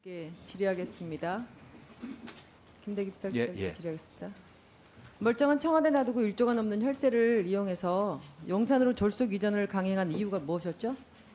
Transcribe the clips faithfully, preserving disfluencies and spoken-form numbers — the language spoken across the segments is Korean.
비서실장님께 질의하겠습니다. 김대기 비서실장님께 예, 예. 질의하겠습니다. 멀쩡한 청와대 놔두고 일조가 넘는 혈세를 이용해서 용산으로 졸속 이전을 강행한 이유가 무엇이었죠?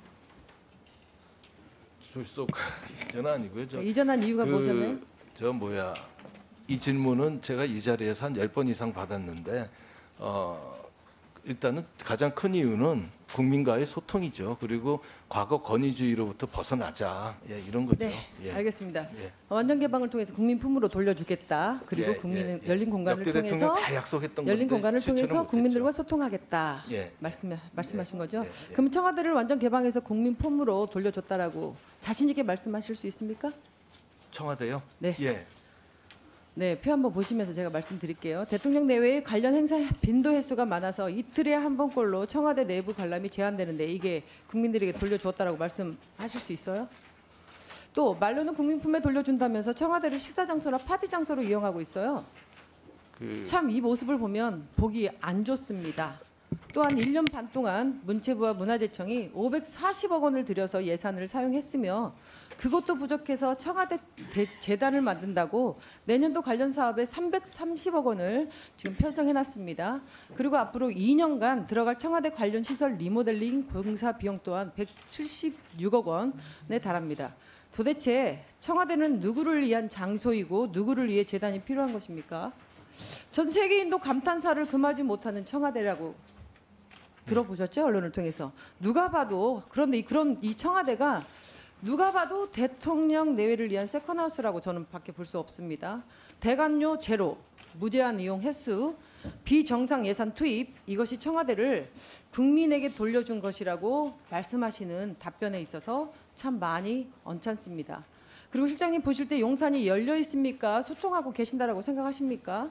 졸속 이전 아니고요. 저, 이전한 이유가 그, 무엇이었나요? 저 뭐야 이 질문은 제가 이 자리에서 한 열 번 이상 받았는데 어, 일단은 가장 큰 이유는 국민과의 소통이죠. 그리고 과거 권위주의로부터 벗어나자 예, 이런 거죠. 네, 예. 알겠습니다. 예. 완전 개방을 통해서 국민 품으로 돌려주겠다. 그리고 예, 국민은 예, 예. 열린 공간을 역대 대통령 통해서 다 약속했던 열린 건데 공간을 실천을 통해서 못했죠. 국민들과 소통하겠다. 예. 말씀 말씀하신 거죠? 예, 예. 그럼 청와대를 완전 개방해서 국민 품으로 돌려줬다라고 자신 있게 말씀하실 수 있습니까? 청와대요? 네. 예. 네, 표 한번 보시면서 제가 말씀드릴게요. 대통령 내외의 관련 행사 빈도 횟수가 많아서 이틀에 한 번꼴로 청와대 내부 관람이 제한되는데 이게 국민들에게 돌려주었다라고 말씀하실 수 있어요? 또 말로는 국민품에 돌려준다면서 청와대를 식사 장소나 파티 장소로 이용하고 있어요. 그 참 이 모습을 보면 보기 안 좋습니다. 또한 일 년 반 동안 문체부와 문화재청이 오백사십억 원을 들여서 예산을 사용했으며 그것도 부족해서 청와대 대, 재단을 만든다고 내년도 관련 사업에 삼백삼십억 원을 지금 편성해놨습니다. 그리고 앞으로 이 년간 들어갈 청와대 관련 시설 리모델링 공사 비용 또한 백칠십육억 원에 달합니다. 도대체 청와대는 누구를 위한 장소이고 누구를 위해 재단이 필요한 것입니까? 전 세계인도 감탄사를 금하지 못하는 청와대라고 들어보셨죠? 언론을 통해서. 누가 봐도 그런데 이, 그런 이 청와대가 누가 봐도 대통령 내외를 위한 세컨하우스라고 저는 밖에 볼 수 없습니다. 대관료 제로, 무제한 이용 횟수, 비정상 예산 투입 이것이 청와대를 국민에게 돌려준 것이라고 말씀하시는 답변에 있어서 참 많이 언짢습니다. 그리고 실장님 보실 때 용산이 열려 있습니까? 소통하고 계신다라고 생각하십니까?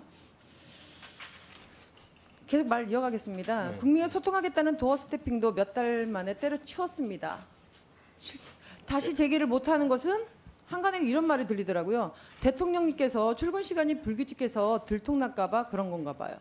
계속 말 이어가겠습니다. 네. 국민과 소통하겠다는 도어 스태핑도 몇 달 만에 때려치웠습니다. 다시 재개를 못하는 것은 한간에 이런 말이 들리더라고요. 대통령님께서 출근 시간이 불규칙해서 들통날까 봐 그런 건가 봐요.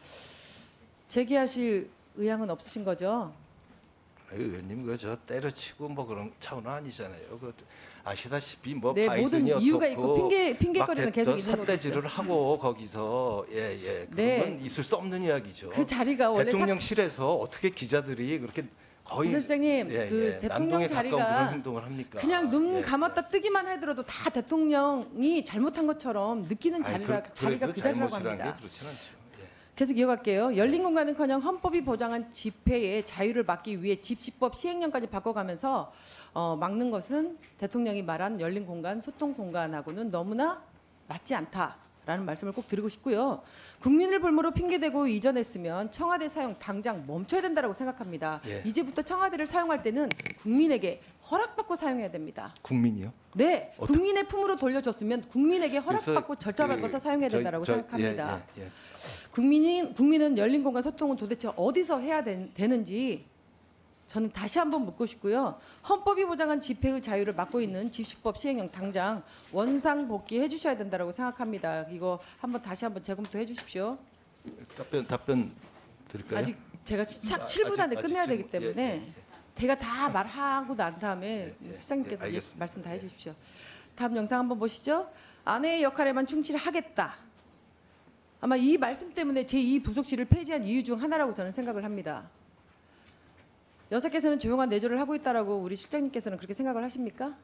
재개하실 의향은 없으신 거죠? 아유, 의원님 그 저 때려치고 뭐 그런 차원은 아니잖아요. 그 아시다시피 뭐 네, 모든 바이든이 이유가 어떻고 있고 핑계 핑계거리는 막 계속 대- 있는 거죠. 삿대질을 하고 거기서 예예 그런 네. 건 있을 수 없는 이야기죠. 그 자리가 원래 대통령실에서 어떻게 기자들이 그렇게 거의 비서실장님, 예, 그 예, 대통령 난동에 가까운 자리가 그런 행동을 합니까? 그냥 눈 예, 감았다 뜨기만 하더라도 다 대통령이 잘못한 것처럼 느끼는 아니, 자리라, 그- 자리가 그래도 그 자리라고 잘못이라는 합니다. 게 그렇진 않죠. 예. 계속 이어갈게요. 열린 공간은커녕 헌법이 보장한 집회의 자유를 막기 위해 집시법 시행령까지 바꿔가면서 어, 막는 것은 대통령이 말한 열린 공간, 소통 공간하고는 너무나 맞지 않다라는 말씀을 꼭 드리고 싶고요. 국민을 볼모로 핑계대고 이전했으면 청와대 사용 당장 멈춰야 된다고 생각합니다. 예. 이제부터 청와대를 사용할 때는 국민에게 허락받고 사용해야 됩니다. 국민이요? 네, 어떠- 국민의 품으로 돌려줬으면 국민에게 허락받고 그래서 절차 그 밟아서 사용해야 저희- 된다고 저- 생각합니다. 예, 예, 예. 국민이, 국민은 열린 공간 소통은 도대체 어디서 해야 된- 되는지 저는 다시 한번 묻고 싶고요. 헌법이 보장한 집회의 자유를 막고 있는 집시법 시행령 당장 원상 복귀해 주셔야 된다고 생각합니다. 이거 한번 다시 한번 재검토해 주십시오. 답변 답변 드릴까요? 아직 제가 착 아, 칠 분 안에 아직- 끝내야 아직 되기 좀- 예, 때문에 예, 예. 제가 다 말하고 난 다음에 예, 예, 시장님께서 예, 예, 알겠습니다. 말씀 다 예. 해주십시오. 다음 영상 한번 보시죠. 아내의 역할에만 충실하겠다. 아마 이 말씀 때문에 제이 부속실을 폐지한 이유 중 하나라고 저는 생각을 합니다. 여사께서는 조용한 내조를 하고 있다라고 우리 실장님께서는 그렇게 생각을 하십니까?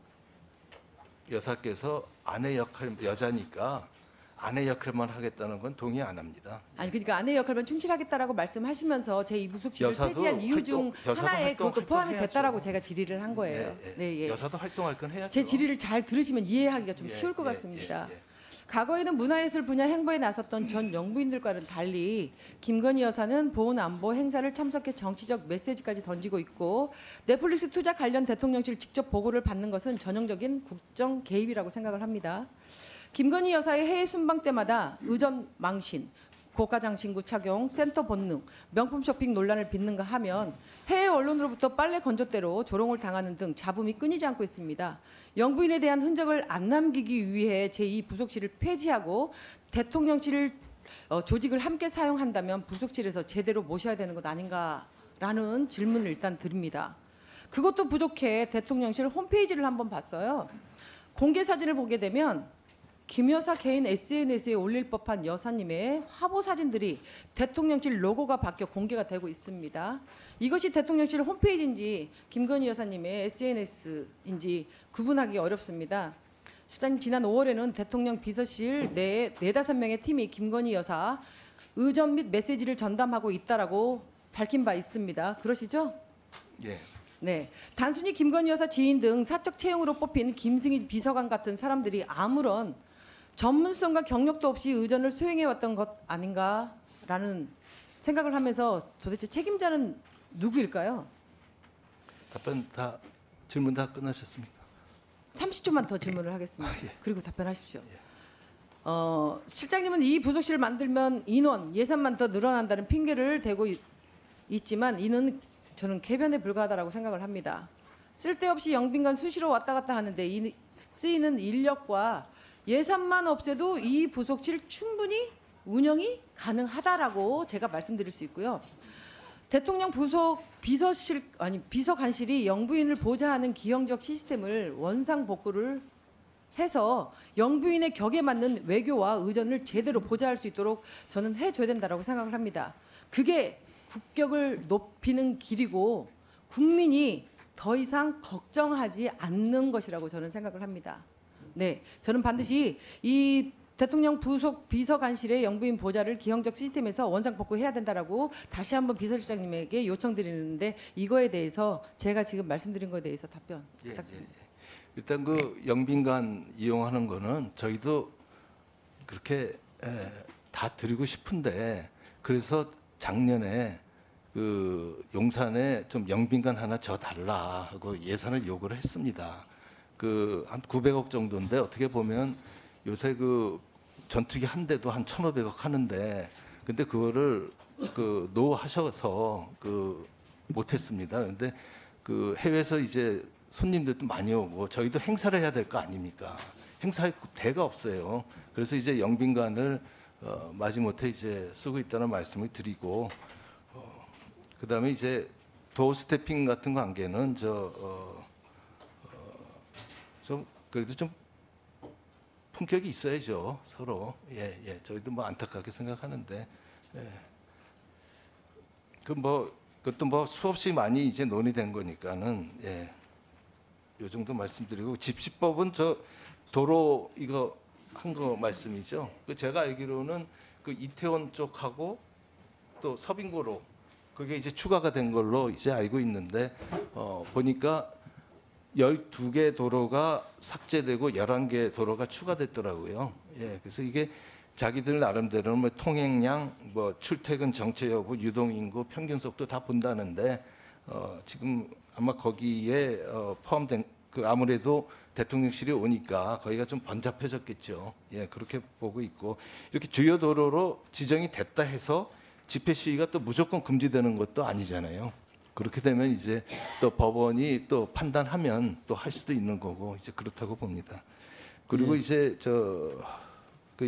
여사께서 아내 역할 여자니까 아내 역할만 하겠다는 건 동의 안 합니다. 아니 그러니까 아내의 역할만 충실하겠다라고 말씀하시면서 제이 부속실을 여사도 폐지한 이유 중 활동- 여사도 하나에 활동- 그것도 포함이 활동해야죠. 됐다라고 제가 질의를 한 거예요. 예, 예. 네, 예. 여사도 활동할 건 해야죠. 제 질의를 잘 들으시면 이해하기가 좀 예, 쉬울 것 예, 같습니다. 예, 예. 과거에는 문화예술 분야 행보에 나섰던 전 영부인들과는 달리 김건희 여사는 보훈 안보 행사를 참석해 정치적 메시지까지 던지고 있고 넷플릭스 투자 관련 대통령실 직접 보고를 받는 것은 전형적인 국정 개입이라고 생각을 합니다. 김건희 여사의 해외 순방 때마다 의전 망신, 고가장 신구 착용, 센터 본능, 명품 쇼핑 논란을 빚는가 하면 해외 언론으로부터 빨래 건조대로 조롱을 당하는 등 잡음이 끊이지 않고 있습니다. 영부인에 대한 흔적을 안 남기기 위해 제이 부속실을 폐지하고 대통령실 어, 조직을 함께 사용한다면 부속실에서 제대로 모셔야 되는 것 아닌가라는 질문을 일단 드립니다. 그것도 부족해 대통령실 홈페이지를 한번 봤어요. 공개 사진을 보게 되면 김 여사 개인 에스엔에스에 올릴 법한 여사님의 화보 사진들이 대통령실 로고가 바뀌어 공개가 되고 있습니다. 이것이 대통령실 홈페이지인지 김건희 여사님의 에스엔에스인지 구분하기 어렵습니다. 실장님, 지난 오월에는 대통령 비서실 내에 네다섯 명의 팀이 김건희 여사 의전 및 메시지를 전담하고 있다라고 밝힌 바 있습니다. 그러시죠? 예. 네, 단순히 김건희 여사 지인 등 사적 채용으로 뽑힌 김승희 비서관 같은 사람들이 아무런 전문성과 경력도 없이 의전을 수행해왔던 것 아닌가라는 생각을 하면서 도대체 책임자는 누구일까요? 답변 다 질문 다 끝나셨습니까? 삼십 초만 더 질문을 하겠습니다. 아, 예. 그리고 답변하십시오. 예. 어, 실장님은 이 부속실을 만들면 인원, 예산만 더 늘어난다는 핑계를 대고 있, 있지만 이는 저는 궤변에 불과하다고 생각을 합니다. 쓸데없이 영빈관 수시로 왔다 갔다 하는데 이, 쓰이는 인력과 예산만 없애도 이 부속실 충분히 운영이 가능하다라고 제가 말씀드릴 수 있고요. 대통령 부속 비서실 아니 비서관실이 영부인을 보좌하는 기형적 시스템을 원상복구를 해서 영부인의 격에 맞는 외교와 의전을 제대로 보좌할 수 있도록 저는 해줘야 된다고 생각을 합니다. 그게 국격을 높이는 길이고 국민이 더 이상 걱정하지 않는 것이라고 저는 생각을 합니다. 네, 저는 반드시 이 대통령 부속 비서관실의 영부인 보좌를 기형적 시스템에서 원상복구해야 된다라고 다시 한번 비서실장님에게 요청드리는데 이거에 대해서 제가 지금 말씀드린 거에 대해서 답변 예, 부탁드립니다. 예, 예. 일단 그 영빈관 이용하는 거는 저희도 그렇게 에, 다 드리고 싶은데 그래서 작년에 그 용산에 좀 영빈관 하나 줘 달라 하고 예산을 요구를 했습니다. 그 한 구백억 정도인데 어떻게 보면 요새 그 전투기 한 대도 한 천오백억 하는데 근데 그거를 그 노하셔서 그 못했습니다. 근데 그 해외에서 이제 손님들도 많이 오고 저희도 행사를 해야 될 거 아닙니까? 행사할 데가 없어요. 그래서 이제 영빈관을 어, 마지못해 이제 쓰고 있다는 말씀을 드리고 어, 그다음에 이제 도어 스태핑 같은 관계는 저 어, 좀 그래도 좀 품격이 있어야죠 서로. 예, 예. 저희도 뭐 안타깝게 생각하는데. 예. 그 뭐 그것도 뭐 수없이 많이 이제 논의된 거니까는 예. 요 정도 말씀드리고 집시법은 저 도로 이거 한 거 말씀이죠. 그 제가 알기로는 그 이태원 쪽하고 또 서빙고로 그게 이제 추가가 된 걸로 이제 알고 있는데 어 보니까 열두 개 도로가 삭제되고 열한 개 도로가 추가됐더라고요. 예, 그래서 이게 자기들 나름대로는 뭐 통행량, 뭐 출퇴근 정체 여부, 유동 인구, 평균 속도 다 본다는데 어, 지금 아마 거기에 어, 포함된 그 아무래도 대통령실이 오니까 거기가 좀 번잡해졌겠죠. 예, 그렇게 보고 있고 이렇게 주요 도로로 지정이 됐다 해서 집회 시위가 또 무조건 금지되는 것도 아니잖아요. 그렇게 되면 이제 또 법원이 또 판단하면 또 할 수도 있는 거고 이제 그렇다고 봅니다. 그리고 예. 이제 저 그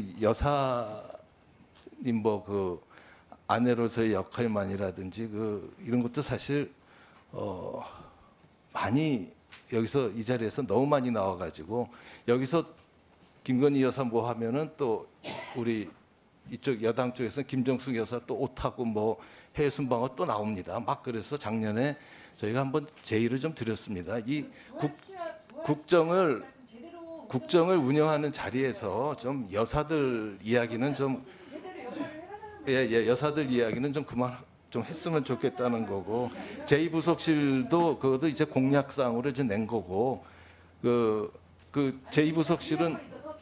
여사님 뭐 그 아내로서의 역할만이라든지 그 이런 것도 사실 어 많이 여기서 이 자리에서 너무 많이 나와가지고 여기서 김건희 여사 뭐 하면은 또 우리 이쪽 여당 쪽에서 김정숙 여사 또 옷하고 뭐 해외 순방어 또 나옵니다. 막 그래서 작년에 저희가 한번 제의를 좀 드렸습니다. 이 국, 국정을 국정을 운영하는 자리에서 좀 여사들 이야기는 좀 예, 예, 여사들 이야기는 좀 그만 좀 했으면 좋겠다는 거고 제이 부속실도 그것도 이제 공약상으로 이제 낸 거고 그 그 제이 부속실은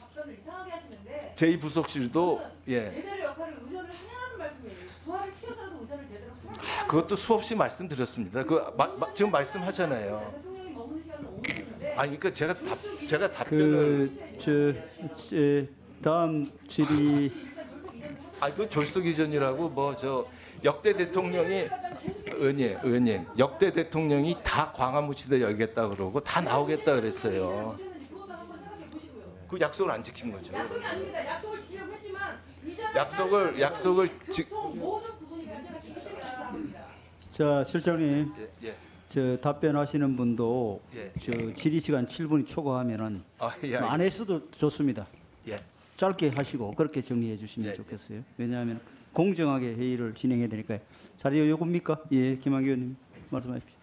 제이 부속실도 예. 제대로 역할을 의전을 하냐는 말씀이에요. 부활을 시켜서라도 의전을 제대로 하냐. 그것도 수없이 말씀드렸습니다. 그 마, 마, 지금 말씀하셨잖아요. 대통령이 머무는 시간은 오 분인데. 아니 그러니까 제가 답 제가 답변을 그저 다음 질의 아니 그 졸속 이전이라고 뭐 저 역대 대통령이 의원님 의원님 역대 대통령이 다 광화문시대 열겠다 그러고 다 나오겠다 그랬어요. 그 약속을 안 지킨 거죠. 약속이 아닙니다. 약속을 지키려고 했지만 약속을 약속을 지 모든 부분이 문제가 되기 때문에 합니다. 자 실장님 예, 예. 저 답변하시는 분도 예. 저 질의 시간 칠 분이 초과하면은 아, 예, 안 했어도 좋습니다. 예. 짧게 하시고 그렇게 정리해 주시면 예, 좋겠어요. 왜냐하면 공정하게 회의를 진행해야 되니까요. 자료 요구입니까? 예, 김학의 의원님 말씀하십시오.